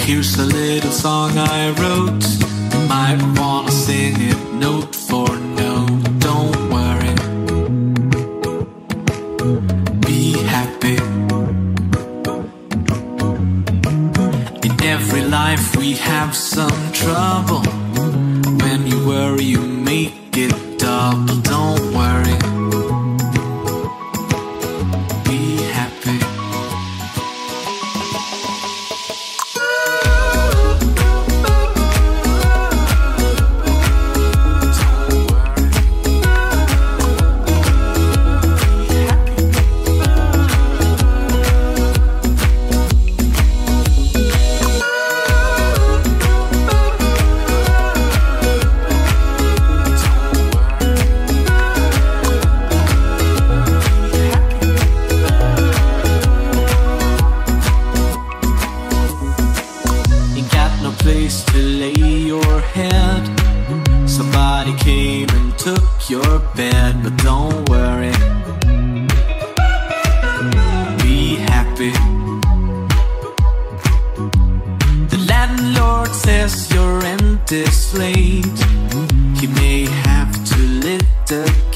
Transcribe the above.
Here's a little song I wrote. You might wanna sing it note for note. Don't worry, be happy. In every life we have some trouble. When you worry you make it double. Don't worry, be happy. Place to lay your head. Somebody came and took your bed, but don't worry, be happy. The landlord says your rent is late. He may have to litigate.